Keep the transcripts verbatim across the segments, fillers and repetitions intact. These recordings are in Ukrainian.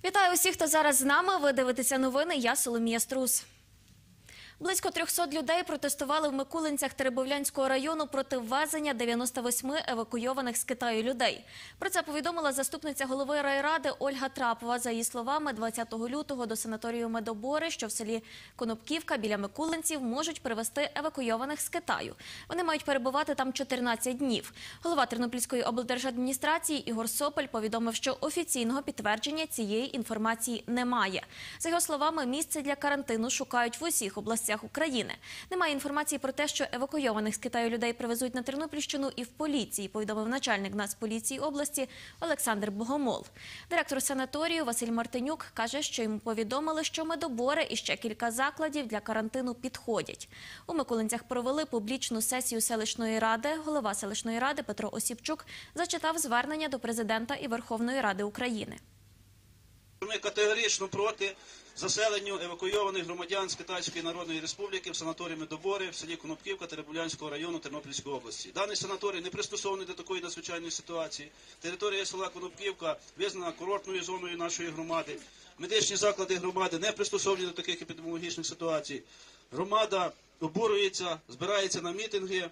Вітаю усіх, хто зараз з нами. Ви дивитеся новини. Я Соломія Струс. Близько трьохсот людей протестували в Микулинцях Теребовлянського району проти ввезення дев'яноста восьми евакуйованих з Китаю людей. Про це повідомила заступниця голови райради Ольга Трапова. За її словами, двадцятого лютого до санаторію Медобори, що в селі Конопківка біля Микулинців, можуть привезти евакуйованих з Китаю. Вони мають перебувати там чотирнадцять днів. Голова Тернопільської облдержадміністрації Ігор Сопель повідомив, що офіційного підтвердження цієї інформації немає. За його словами, місце для карантину шукають в усіх областях України. Немає інформації про те, що евакуйованих з Китаю людей привезуть на Тернопільщину і в поліції, повідомив начальник Нацполіції області Олександр Богомол. Директор санаторію Василь Мартинюк каже, що йому повідомили, що Медобори і ще кілька закладів для карантину підходять. У Микулинцях провели публічну сесію селищної ради. Голова селищної ради Петро Осіпчук зачитав звернення до президента і Верховної Ради України. Ми категорично проти заселенню евакуйованих громадян з Китайської Народної Республіки в санаторії Медобори в селі Конопківка Теребовлянського району Тернопільської області. Даний санаторій не пристосований до такої надзвичайної ситуації. Територія села Конопківка визнана курортною зоною нашої громади. Медичні заклади громади не пристосовані до таких епідеміологічних ситуацій. Громада обурюється, збирається на мітинги,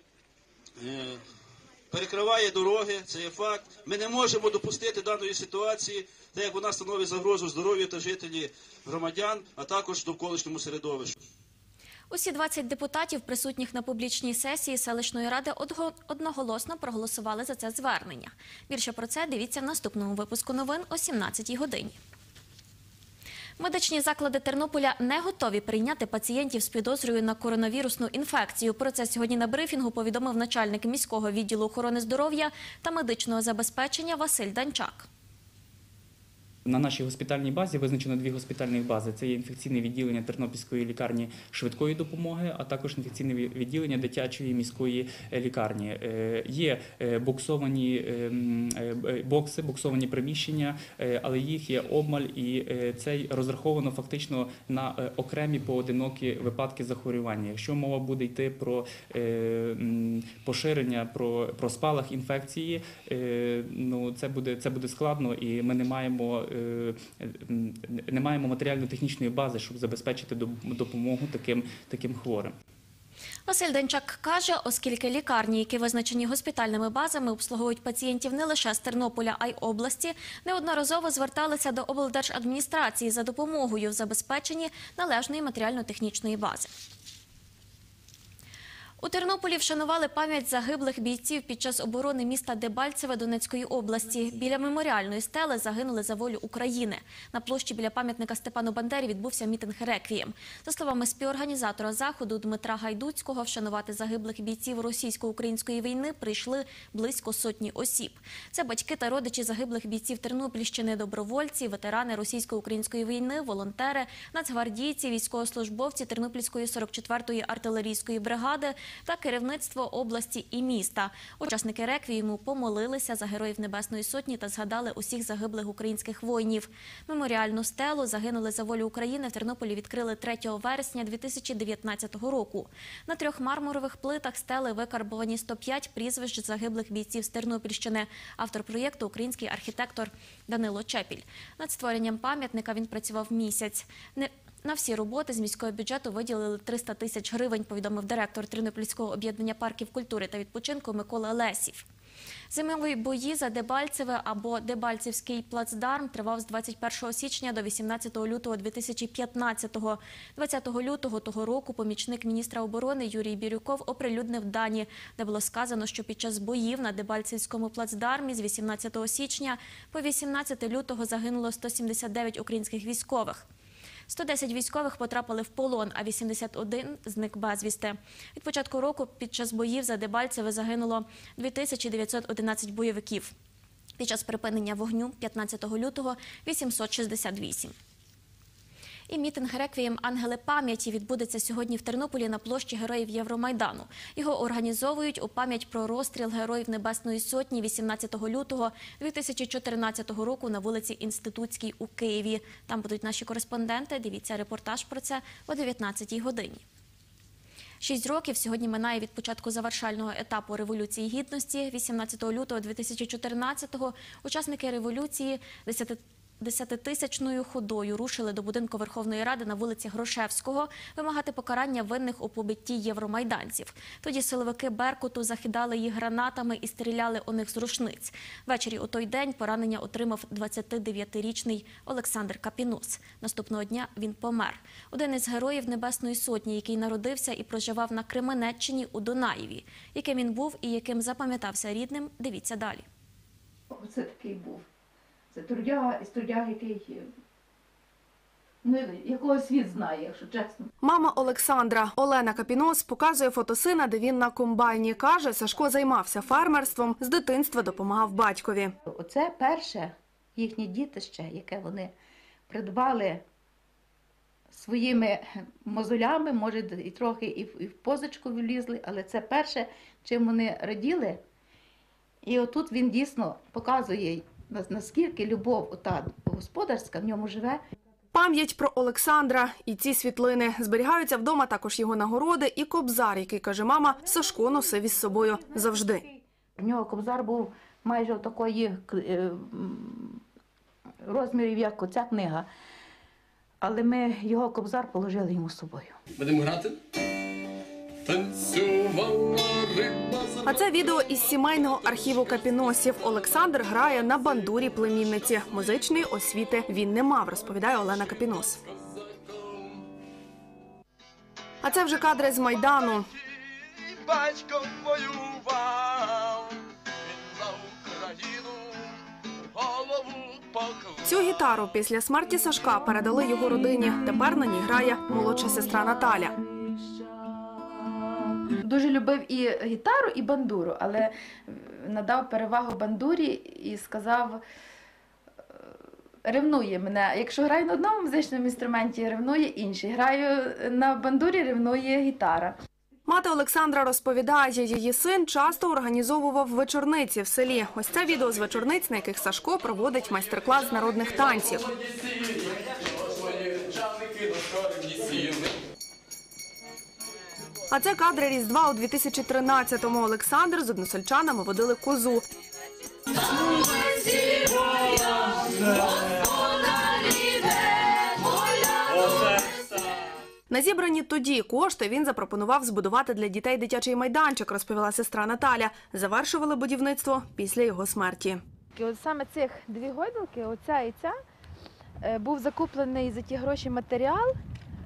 перекриває дороги, це є факт. Ми не можемо допустити даної ситуації, так як вона становить загрозу здоров'ю та жителів громадян, а також довколишньому середовищу. Усі двадцять депутатів, присутніх на публічній сесії селищної ради, одноголосно проголосували за це звернення. Більше про це дивіться в наступному випуску новин о сімнадцятій годині. Медичні заклади Тернополя не готові прийняти пацієнтів з підозрою на коронавірусну інфекцію. Про це сьогодні на брифінгу повідомив начальник міського відділу охорони здоров'я та медичного забезпечення Василь Данчак. На нашій госпітальній базі визначено дві госпітальні бази. Це є інфекційне відділення Тернопільської лікарні швидкої допомоги, а також інфекційне відділення дитячої міської лікарні. Є боксовані бокси, боксовані приміщення, але їх є обмаль, і це розраховано фактично на окремі поодинокі випадки захворювання. Якщо мова буде йти про поширення, про, про спалах інфекції, ну, це буде, це буде складно, і ми не маємо не маємо матеріально-технічної бази, щоб забезпечити допомогу таким, таким хворим. Василь Данчак каже, оскільки лікарні, які визначені госпітальними базами, обслуговують пацієнтів не лише з Тернополя, а й області, неодноразово зверталися до облдержадміністрації за допомогою в забезпеченні належної матеріально-технічної бази. У Тернополі вшанували пам'ять загиблих бійців під час оборони міста Дебальцеве Донецької області. Біля меморіальної стели загинули за волю України. На площі біля пам'ятника Степану Бандері відбувся мітинг-реквієм. За словами співорганізатора заходу Дмитра Гайдуцького, вшанувати загиблих бійців російсько-української війни прийшли близько сотні осіб. Це батьки та родичі загиблих бійців Тернопільщини, добровольці, ветерани російсько-української війни, волонтери, нацгвардійці, військовослужбовці Тернопільської сорок четвертої артилерійської бригади та керівництво області і міста. Учасники реквієму помолилися за героїв Небесної Сотні та згадали усіх загиблих українських воїнів. Меморіальну стелу «Загинули за волю України» в Тернополі відкрили третього вересня дві тисячі дев'ятнадцятого року. На трьох мармурових плитах стели викарбовані сто п'ять прізвищ загиблих бійців з Тернопільщини. Автор проєкту – український архітектор Данило Чепіль. Над створенням пам'ятника він працював місяць. На всі роботи з міського бюджету виділили триста тисяч гривень, повідомив директор Тернопільського об'єднання парків культури та відпочинку Микола Лесів. Зимові бої за Дебальцеве або Дебальцівський плацдарм тривав з двадцять першого січня до вісімнадцятого лютого дві тисячі п'ятнадцятого. двадцятого лютого того року помічник міністра оборони Юрій Бірюков оприлюднив дані, де було сказано, що під час боїв на Дебальцівському плацдармі з вісімнадцятого січня по вісімнадцяте лютого загинуло сто сімдесят дев'ять українських військових. сто десять військових потрапили в полон, а вісімдесят один зник безвісти. Від початку року під час боїв за Дебальцеве загинуло дві тисячі дев'ятсот одинадцять бойовиків. Під час припинення вогню п'ятнадцятого лютого – вісімсот шістдесят вісім. І мітинг-реквієм «Ангели пам'яті» відбудеться сьогодні в Тернополі на площі Героїв Євромайдану. Його організовують у пам'ять про розстріл Героїв Небесної Сотні вісімнадцятого лютого дві тисячі чотирнадцятого року на вулиці Інститутській у Києві. Там будуть наші кореспонденти. Дивіться репортаж про це о дев'ятнадцятій годині. Шість років сьогодні минає від початку завершального етапу Революції Гідності. вісімнадцятого лютого дві тисячі чотирнадцятого учасники революції Десятитисячною ходою рушили до будинку Верховної Ради на вулиці Грушевського вимагати покарання винних у побитті євромайданців. Тоді силовики «Беркуту» закидали їх гранатами і стріляли у них з рушниць. Ввечері у той день поранення отримав двадцятидев'ятирічний Олександр Капінос. Наступного дня він помер. Один із героїв Небесної Сотні, який народився і проживав на Кременеччині у Дунаєві. Яким він був і яким запам'ятався рідним, дивіться далі. Оце такий був. Це трудяга, і трудяга, який, ну, якого світ знає, якщо чесно. Мама Олександра Олена Капінос показує фото сина, де він на комбайні. Каже, Сашко займався фермерством, з дитинства допомагав батькові. Оце перше їхнє дітище, яке вони придбали своїми мозолями, може і трохи і в, і в позичку влізли, але це перше, чим вони раділи. І отут він дійсно показує, наскільки любов ота господарська в ньому живе. Пам'ять про Олександра і ці світлини. Зберігаються вдома також його нагороди і кобзар, який, каже мама, Сашко носив із собою завжди. У нього кобзар був майже такої розмірів, як оця книга. Але ми його кобзар положили йому з собою. Будемо грати? Танцювала риба. А це відео із сімейного архіву Капіносів. Олександр грає на бандурі племінниці. Музичної освіти він не мав, розповідає Олена Капінос. А це вже кадри з Майдану. Батько воював, він за Україну голову поклав. Цю гітару після смерті Сашка передали його родині. Тепер на ній грає молодша сестра Наталя. Дуже любив і гітару, і бандуру, але надав перевагу бандурі і сказав, ревнує мене. Якщо граю на одному музичному інструменті, ревнує інший. Граю на бандурі, ревнує гітара. Мати Олександра розповідає, її син часто організовував вечорниці в селі. Ось це відео з вечорниць, на яких Сашко проводить майстер-клас з народних танців. А це кадри Різдва у дві тисячі тринадцятому. Олександр з односельчанами водили козу. На зібрані тоді кошти він запропонував збудувати для дітей дитячий майданчик, розповіла сестра Наталя. Завершували будівництво після його смерті. І от саме цих дві гойдалки, оця і ця, був закуплений за ті гроші матеріал,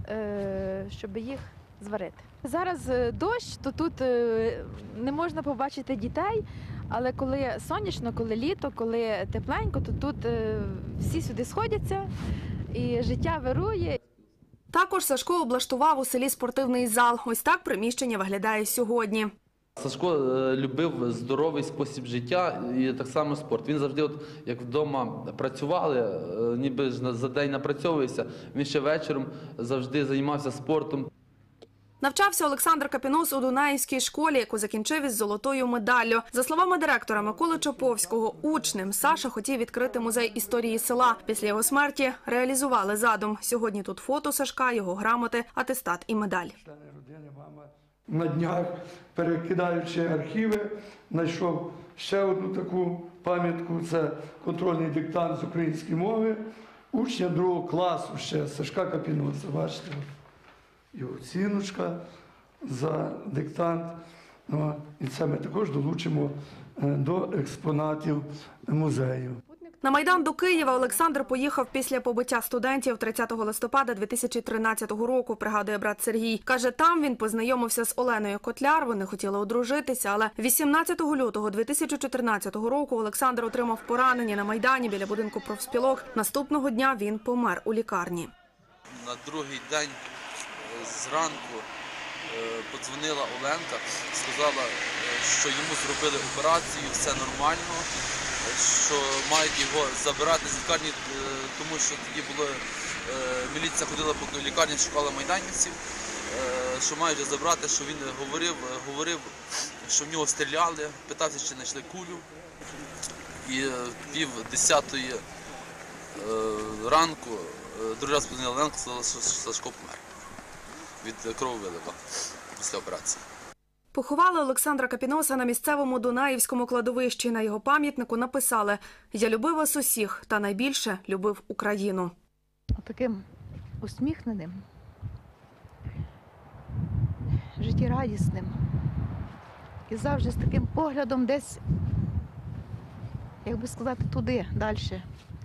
щоб їх зварити. Зараз дощ, то тут не можна побачити дітей, але коли сонячно, коли літо, коли тепленько, то тут всі сюди сходяться і життя вирує. Також Сашко облаштував у селі спортивний зал. Ось так приміщення виглядає сьогодні. Сашко любив здоровий спосіб життя і так само спорт. Він завжди, от, як вдома працювали, ніби за день напрацьовувався, він ще вечором завжди займався спортом. Навчався Олександр Капінос у Дунаївській школі, яку закінчив із золотою медаллю. За словами директора Миколи Чоповського, учнем Саша хотів відкрити музей історії села. Після його смерті реалізували задум. Сьогодні тут фото Сашка, його грамоти, атестат і медаль. На днях, перекидаючи архіви, знайшов ще одну таку пам'ятку. Це контрольний диктант з української мови учня другого класу ще Сашка Капіноса. Бачите? І оціночка за диктант. Ну, і це ми також долучимо до експонатів музею. На Майдан до Києва Олександр поїхав після побиття студентів тридцятого листопада дві тисячі тринадцятого року, пригадує брат Сергій. Каже, там він познайомився з Оленою Котляр, вони хотіли одружитися, але вісімнадцятого лютого дві тисячі чотирнадцятого року Олександр отримав поранення на Майдані біля будинку профспілок. Наступного дня він помер у лікарні. На другий день зранку подзвонила Оленка, сказала, що йому зробили операцію, все нормально, що мають його забирати з лікарні, тому що тоді було, міліція ходила по лікарні, шукала майданівців, що мають забрати, що він говорив, говорив, що в нього стріляли, питався, чи знайшли кулю. І пів десятої ранку другий раз подзвонила Оленка, сказала, що Сашко помер від крововилива після операції. Поховали Олександра Капіноса на місцевому Дунаївському кладовищі. На його пам'ятнику написали: «Я любив вас усіх, та найбільше любив Україну». Таким усміхненим, життєрадісним і завжди з таким поглядом десь, як би сказати, туди, далі,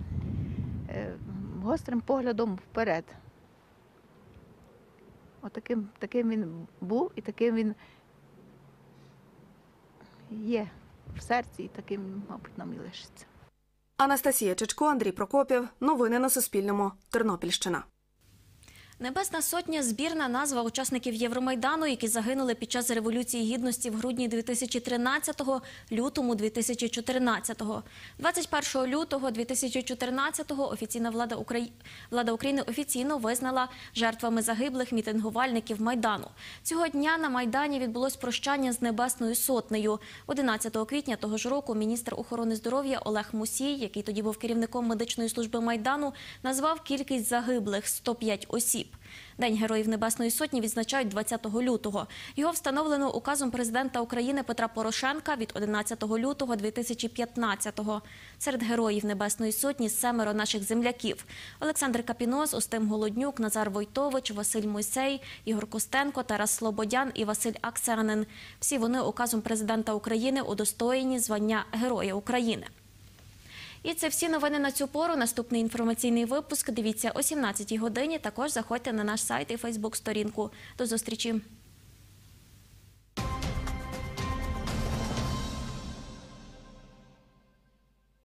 гострим поглядом вперед. Отаким таким він був і таким він є в серці, і таким, мабуть, нам і лишиться. Анастасія Чичко, Андрій Прокопів. Новини на Суспільному. Тернопільщина. Небесна сотня – збірна назва учасників Євромайдану, які загинули під час Революції Гідності в грудні дві тисячі тринадцятого – лютому дві тисячі чотирнадцятого. двадцять першого лютого дві тисячі чотирнадцятого офіційна влада, Украї... влада України офіційно визнала жертвами загиблих мітингувальників Майдану. Цього дня на Майдані відбулось прощання з Небесною сотнею. одинадцятого квітня того ж року міністр охорони здоров'я Олег Мусій, який тоді був керівником медичної служби Майдану, назвав кількість загиблих – сто п'ять осіб. День Героїв Небесної Сотні відзначають двадцятого лютого. Його встановлено указом президента України Петра Порошенка від одинадцятого лютого дві тисячі п'ятнадцятого. Серед Героїв Небесної Сотні семеро наших земляків. Олександр Капінос, Устим Голоднюк, Назар Войтович, Василь Мойсей, Ігор Костенко, Тарас Слободян і Василь Аксенин. Всі вони указом президента України удостоєні звання Героя України. І це всі новини на цю пору. Наступний інформаційний випуск дивіться о сімнадцятій годині. Також заходьте на наш сайт і фейсбук-сторінку. До зустрічі!